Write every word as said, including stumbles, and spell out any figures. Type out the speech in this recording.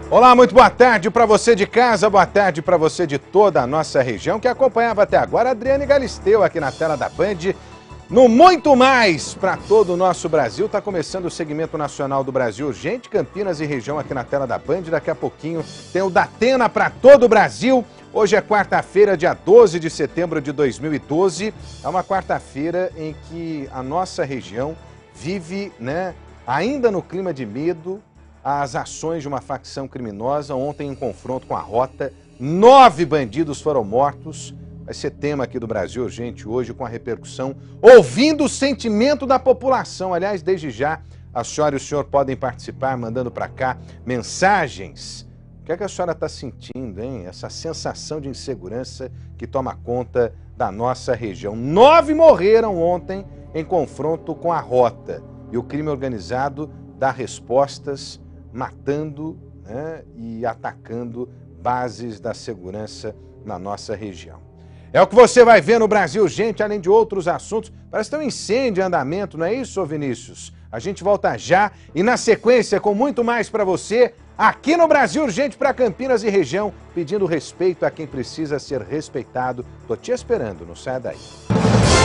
Olá, muito boa tarde para você de casa, boa tarde para você de toda a nossa região que acompanhava até agora a Adriane Galisteu aqui na tela da Band. No Muito Mais para todo o nosso Brasil, está começando o segmento nacional do Brasil Urgente, Campinas e região aqui na tela da Band. Daqui a pouquinho tem o Datena para todo o Brasil. Hoje é quarta-feira, dia doze de setembro de dois mil e doze. É uma quarta-feira em que a nossa região vive, né, ainda no clima de medo, as ações de uma facção criminosa. Ontem, em confronto com a Rota, nove bandidos foram mortos. Vai ser tema aqui do Brasil Urgente hoje, com a repercussão, ouvindo o sentimento da população. Aliás, desde já, a senhora e o senhor podem participar, mandando para cá mensagens. O que é que a senhora está sentindo, hein? Essa sensação de insegurança que toma conta da nossa região. Nove morreram ontem em confronto com a Rota. E o crime organizado dá respostas, matando, né, e atacando bases da segurança na nossa região. É o que você vai ver no Brasil Urgente, além de outros assuntos. Parece ter um incêndio em andamento, não é isso, Vinícius? A gente volta já e na sequência com muito mais para você, aqui no Brasil Urgente para Campinas e região, pedindo respeito a quem precisa ser respeitado. Tô te esperando, não saia daí.